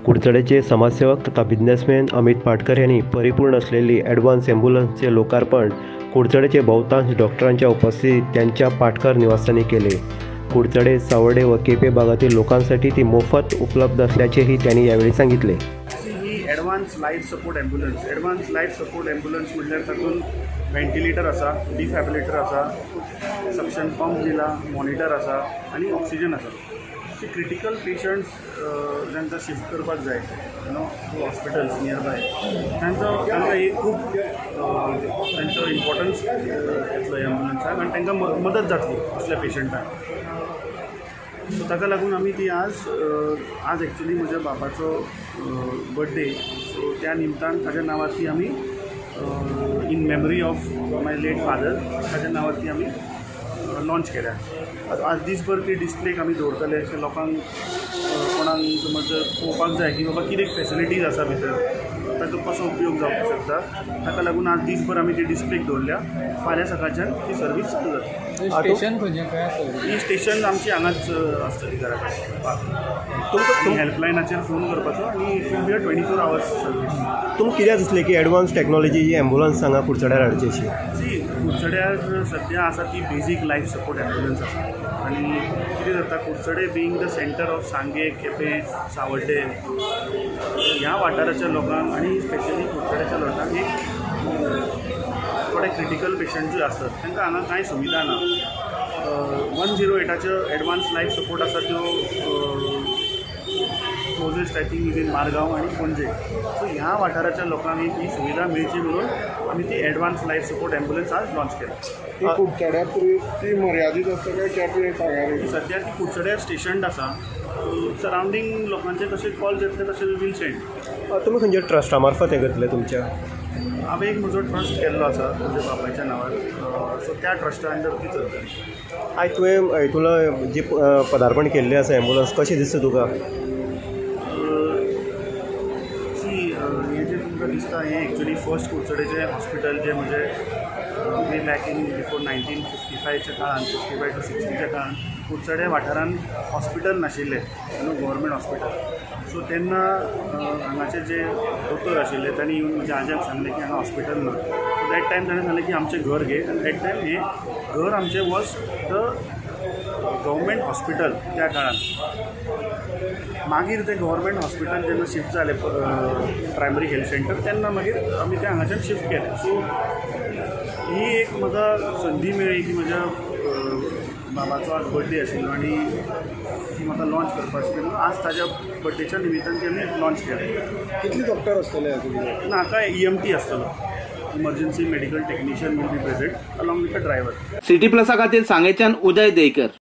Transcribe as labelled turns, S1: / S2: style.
S1: कुडचडेंचे समाजसेवक तथा बिझनेसमॅन अमित पाटकर यांनी परिपूर्ण असलेली ॲडव्हान्स ॲम्ब्युलन्सचे लोकार्पण कुडचडेंचे बहुतांश डॉक्टरांच्या उपस्थितीत त्यांच्या पाटकर निवासस्थानी केले। कुडचडे, सावर्डे व केपे भागातील लोकांसाठी ती मोफत उपलब्ध असल्याचेही त्यांनी यावेळी सांगितले।
S2: ॲडव्हान्स लाईफ सपोर्ट ॲम्ब्युलन्स म्हटल्यार तातूंत व्हेंटिलेटर आसा, डिफॅब्रिलेटर आसा, सक्शन पंप दिला, मॉनिटर आसा आणि ऑक्सिजन आसा। क्रिटिकल पेशंट्स जांकां शिफ्ट करपाक जाय टू हॉस्पिटल्स नियर बाय तांकां एक खूब तांचो इम्पॉर्टन्स येतलो ॲम्ब्युलन्साक आनी तांकां मदत जातली असल्या पेशंटांक। सो ताका लागून आमी ती आज एक्चुली म्हज्या बापाचो बर्थडे, सो त्या निमतान ताज्या नांवार ती आमी in memory of my late father ताज्या नांवार ती आमी लॉन्च केल्या। आज दीसभर ती डिस्प्लेक आमी दवरतले, अशें लोकांक कोणाक समज पळोवपाक जाय की बाबा कितें फॅसिलिटीज आसा भितर, ताचो कसो उपयोग जावपाक शकता, ताका लागून आज दीसभर आमी ती डिस्प्लेक दवरल्या। फाल्यां सकाळच्यान ती सर्वीस चालू जातली।
S3: स्टेशन खंयचें काय आसा?
S2: ही स्टेशन आमची हांगाच आसतली घरा कडेन। हेल्पलायनाचेर फोन करपाचो आनी it will be 24 hours service.
S1: तुमकां कित्याक दिसलें की ॲडव्हान्स टॅक्नॉलॉजी ही ॲम्ब्युलन्स हांगा कुडचड्यार हाडची अशी?
S2: सी कुडचड्यार सद्या आसा ती बेजीक लायफ सपोर्ट ॲम्ब्युलन्स आसा आनी कितें जाता, कुडचडे being the centre of Sanguem, Quepem, Sawarde ह्या वाठाराच्या लोकांक आनी स्पेशली कुडचड्याच्या लोकांक एक थोडे क्रिटिकल पेशंट जे आसतात तांकां हांगा कांय सुविधा ना। 108च्यो ॲडव्हान्स लायफ सपोर्ट आसा त्यो closest I think in Margao आणि पणजे। सो ह्या वाठाराच्या लोकांक ही सुविधा मेळची म्हणून आमी ती ॲडव्हान्स लायफ सपोर्ट ॲम्ब्युलन्स आज लॉन्च केला।
S4: ती कुडचड्यार ती मर्यादीत आसता काय केपें सांगारी?
S2: सद्या ती कुडचड्यार स्टेशन आसा, सरावंडींग लोकांचे कशे कॉल्स येतले तशे वी विल सेंड।
S1: तुमी खंयच्या ट्रस्टा मार्फत हें करतले तुमच्या?
S2: हांवें एक म्हजो ट्रस्ट केल्लो आसा म्हज्या बापायच्या नांवार, सो त्या ट्रस्टा अंडर ती चलतली।
S1: आयज तुवें हितून जी पदार्पण केल्लें आसा ॲम्ब्युलन्स, कशें दिसता तुका?
S2: दिसता हें एक्चुली फर्स्ट कुडचडेचें हॉस्पिटल जें म्हणजे वे बॅक इन बिफोर 1955च्या काळान 55 to 60च्या काळान कुडचडे वाठारान हॉस्पिटल नाशिल्लें, गव्हर्मेंट हॉस्पिटल। सो तेन्ना हांगाचे जे दोतोर आशिल्ले तांणी येवन म्हज्या आज्याक सांगलें की हांगा हॉस्पिटल ना। सो दॅट टायम ताणें सांगलें की आमचें घर घे, आनी दॅट टायम हें घर आमचें वॉज द गव्हर्मेंट हॉस्पिटल त्या काळान। मागीर ते गव्हर्मेंट हॉस्पिटल जेन्ना शिफ्ट जालें प्रायमरी हेल्थ सेंटर, तेन्ना मागीर आमी ते हांगाच्यान शिफ्ट केलें। सो ही एक म्हाका संदी मेळ्ळी की म्हज्या बाबाचो आज बर्थडे आशिल्लो आनी ती म्हाका लॉन्च करपाची, म्हणून आज ताज्या बर्थडेच्या निमित्तान ती आमी लॉन्च केलें।
S4: कितले डॉक्टर आसतले हातूंत?
S2: हाका EMT आसतलो, emergency medical technician will be present along with the driver.
S5: City प्लसा खातीर सांगेच्यान उदय देयकर।